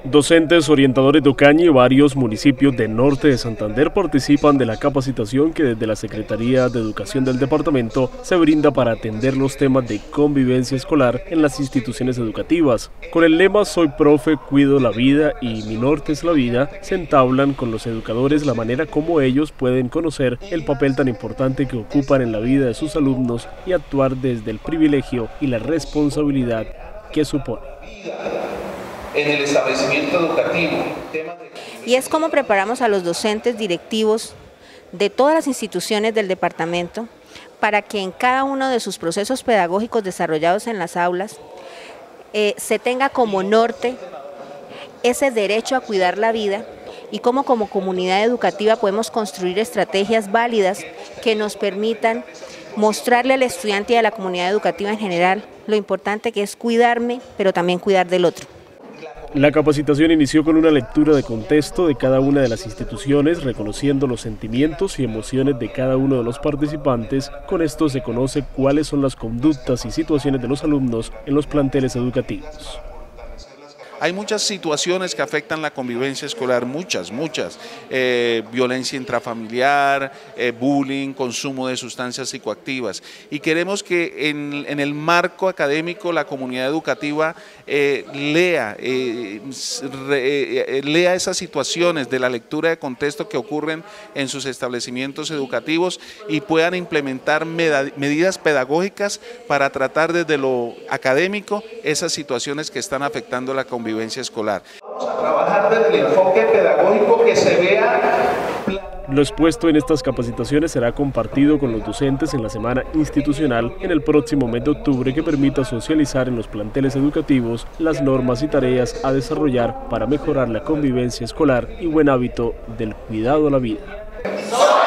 Docentes, orientadores de Ocaña y varios municipios del norte de Santander participan de la capacitación que desde la Secretaría de Educación del departamento se brinda para atender los temas de convivencia escolar en las instituciones educativas. Con el lema "Soy profe, cuido la vida" y "Mi norte es la vida", se entablan con los educadores la manera como ellos pueden conocer el papel tan importante que ocupan en la vida de sus alumnos y actuar desde el privilegio y la responsabilidad que supone. En el establecimiento educativo. Y es como preparamos a los docentes directivos de todas las instituciones del departamento para que en cada uno de sus procesos pedagógicos desarrollados en las aulas se tenga como norte ese derecho a cuidar la vida y cómo como comunidad educativa podemos construir estrategias válidas que nos permitan mostrarle al estudiante y a la comunidad educativa en general lo importante que es cuidarme, pero también cuidar del otro. La capacitación inició con una lectura de contexto de cada una de las instituciones, reconociendo los sentimientos y emociones de cada uno de los participantes. Con esto se conoce cuáles son las conductas y situaciones de los alumnos en los planteles educativos. Hay muchas situaciones que afectan la convivencia escolar, muchas, violencia intrafamiliar, bullying, consumo de sustancias psicoactivas, y queremos que en el marco académico la comunidad educativa lea esas situaciones de la lectura de contexto que ocurren en sus establecimientos educativos y puedan implementar medidas pedagógicas para tratar desde lo académico esas situaciones que están afectando la convivencia escolar. Vamos a trabajar desde el enfoque pedagógico que se vea. Lo expuesto en estas capacitaciones será compartido con los docentes en la semana institucional en el próximo mes de octubre, que permita socializar en los planteles educativos las normas y tareas a desarrollar para mejorar la convivencia escolar y buen hábito del cuidado a la vida.